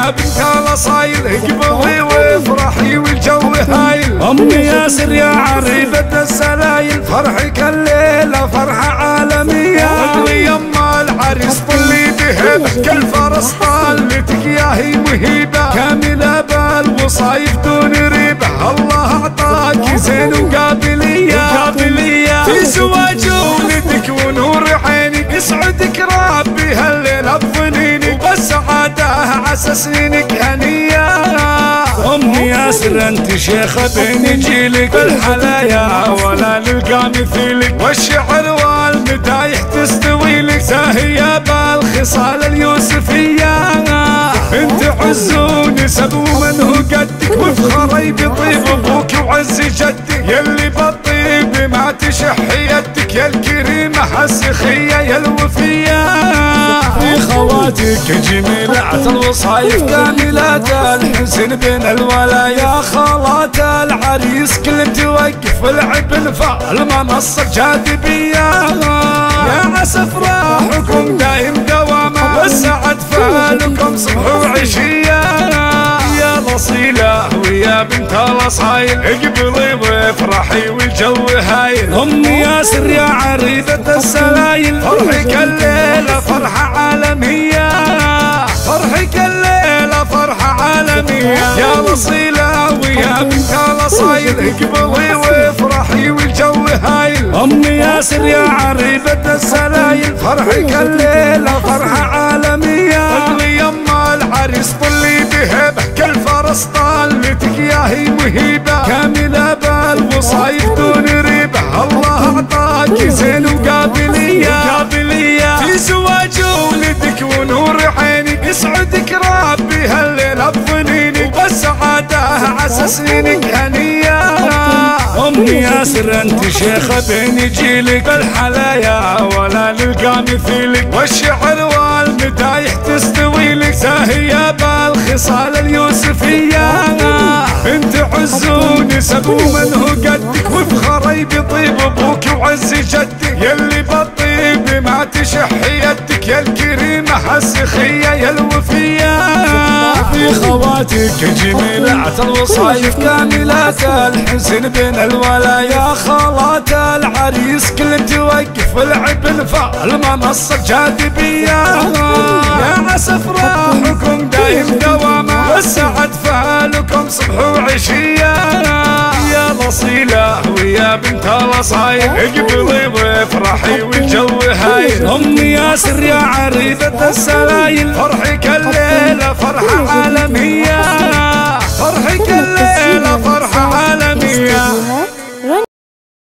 ويا بنت الاصايل اقبضي وافرحي والجو هايل. ام ياسر يا عريبة السلايل فرحك الليلة فرحة عالمية. يما العريس طلي بهبة كالفرس طالتك يا هي مهيبة. كاملة بالوصايف دون ريبة. الله اعطاك زين وقابلية في زواج ولدك ونور عينك. يسعدك ربي هالليلة بظنينك والسعادة عسى سنينك هنية. ام ياسر انت شيخة بين جيلك بالحلايا ولا نلقى مثيلك. والشعر والمدايح تستوي لك زاهية بالخصال اليوسفية. انت عز ونسب ومن هو قدك وفخري بطيب ابوك وعز جدك. يلي بالطيب ما تشح يدك يا الكريمة السخية يا الوفية. في خواتك جميلة الوصايف كاملات الحسن بين الولايا. خالات العريس كل توقف العب فالمنصة جاذبية. يا عسى افراحكم دايم دواما والسعد فالكم صبح وعشية. يا الاصيلة ويا بنت الاصايل اقبلي وافرحي والجو هايل. ام ياسر يا عريبة السلايل فرحك الليلة فرحة عالمية. فرحك الليلة فرحة عالمية. يا الاصيلة ويا بنت الاصايل اقبلي وافرحي والجو هايل. ام ياسر يا عريبة السلايل فرحك الليلة فرحة عالمية. يما العريس طلي بهبة كالفرس طالتك يا هي مهيبة. كاملة بالوصايف دون ريبة. الله اعطاك زين وقابلية في زواج ولدك ونور عينك. يسعدك ربي هالليلة بظنينك والسعادة عسى سنينك هنية. ام ياسر انت شيخة بين جيلك بالحلايا ولا نلقى مثيلك. والشعر والمدايح تستوي لك زاهية بالخصال اليوسفية. انت عز ونسب ومن هو قدك وفخري بطيب ابوك وعز جدك. يلي بالطيب ما تشح يدك يا الكريمة السخية يا الوفية. في خواتك جميلة الوصايف كاملات الحسن بين الولايا. خالات العريس كل توقف العب فالمنصة جاذبية. يا عسى افراحكم دايم دواما والسعد فالكم صبح وعشية. يا الاصيلة ويا بنت الاصايل اقبلي وافرحي والجو هايل. ام ياسر يا عريبة السلايل فرحك الليلة فرحة عالمية.